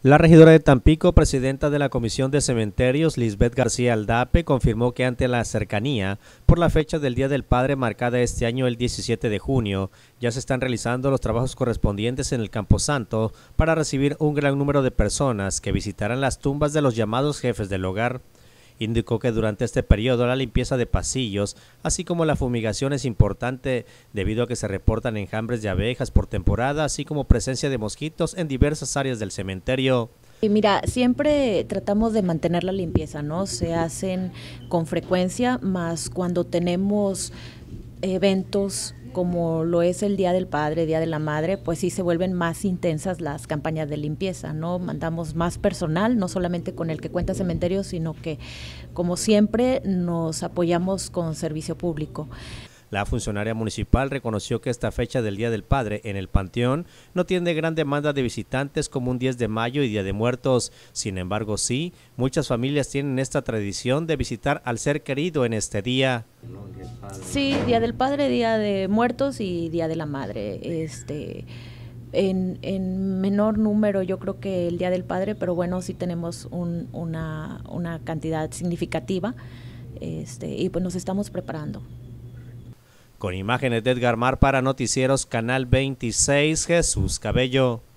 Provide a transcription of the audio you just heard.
La regidora de Tampico, presidenta de la Comisión de Cementerios, Lisbeth García Aldape, confirmó que ante la cercanía por la fecha del Día del Padre marcada este año el 17 de junio, ya se están realizando los trabajos correspondientes en el Camposanto para recibir un gran número de personas que visitarán las tumbas de los llamados jefes del hogar. Indicó que durante este periodo la limpieza de pasillos, así como la fumigación es importante debido a que se reportan enjambres de abejas por temporada, así como presencia de mosquitos en diversas áreas del cementerio. Y mira, siempre tratamos de mantener la limpieza, ¿no? Se hacen con frecuencia, más cuando tenemos eventos como lo es el Día del Padre, Día de la Madre, pues sí se vuelven más intensas las campañas de limpieza, ¿no? Mandamos más personal, no solamente con el que cuenta cementerio, sino que, como siempre, nos apoyamos con servicio público. La funcionaria municipal reconoció que esta fecha del Día del Padre en el Panteón no tiene gran demanda de visitantes como un 10 de mayo y Día de Muertos. Sin embargo, sí, muchas familias tienen esta tradición de visitar al ser querido en este día. Sí, Día del Padre, Día de Muertos y Día de la Madre. En menor número yo creo que el Día del Padre, pero bueno, sí tenemos una cantidad significativa y pues nos estamos preparando. Con imágenes de Edgar Mar para Noticieros Canal 26, Jesús Cabello.